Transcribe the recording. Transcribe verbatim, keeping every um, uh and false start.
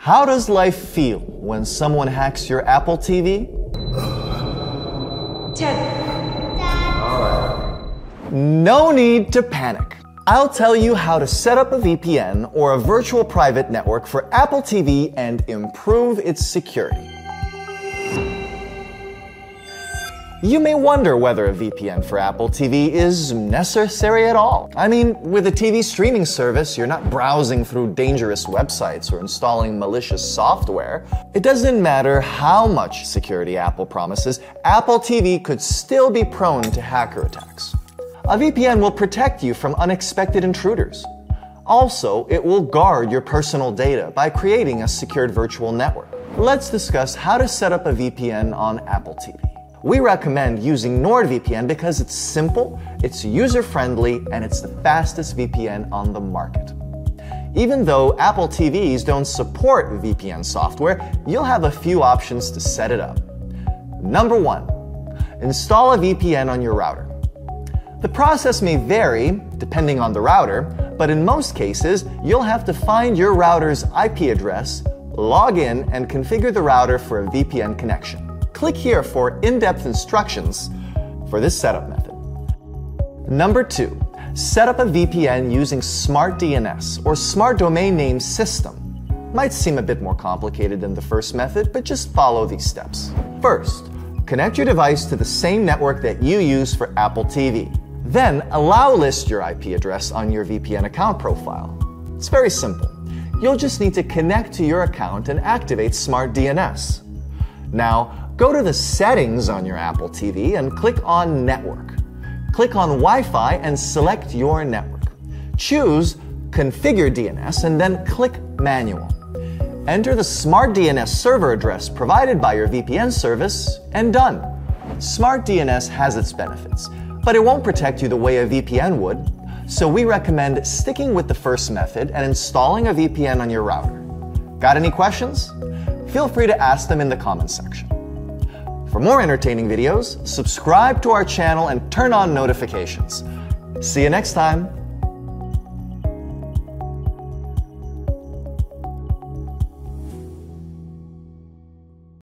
How does life feel when someone hacks your Apple T V? ten. Alright. No need to panic. I'll tell you how to set up a V P N or a virtual private network for Apple T V and improve its security. You may wonder whether a V P N for Apple T V is necessary at all. I mean, with a T V streaming service, you're not browsing through dangerous websites or installing malicious software. It doesn't matter how much security Apple promises, Apple T V could still be prone to hacker attacks. A V P N will protect you from unexpected intruders. Also, it will guard your personal data by creating a secured virtual network. Let's discuss how to set up a V P N on Apple T V. We recommend using NordVPN because it's simple, it's user-friendly, and it's the fastest V P N on the market. Even though Apple T Vs don't support V P N software, you'll have a few options to set it up. Number one, install a V P N on your router. The process may vary depending on the router, but in most cases, you'll have to find your router's I P address, log in, and configure the router for a V P N connection. Click here for in-depth instructions for this setup method. Number two, set up a V P N using Smart D N S or Smart Domain Name System. Might seem a bit more complicated than the first method, but just follow these steps. First, connect your device to the same network that you use for Apple T V. Then, allow list your I P address on your V P N account profile. It's very simple. You'll just need to connect to your account and activate Smart D N S. Now, go to the settings on your Apple T V and click on Network. Click on Wi-Fi and select your network. Choose Configure D N S and then click Manual. Enter the Smart D N S server address provided by your V P N service and done. Smart D N S has its benefits, but it won't protect you the way a V P N would, so we recommend sticking with the first method and installing a V P N on your router. Got any questions? Feel free to ask them in the comments section. For more entertaining videos, subscribe to our channel and turn on notifications. See you next time!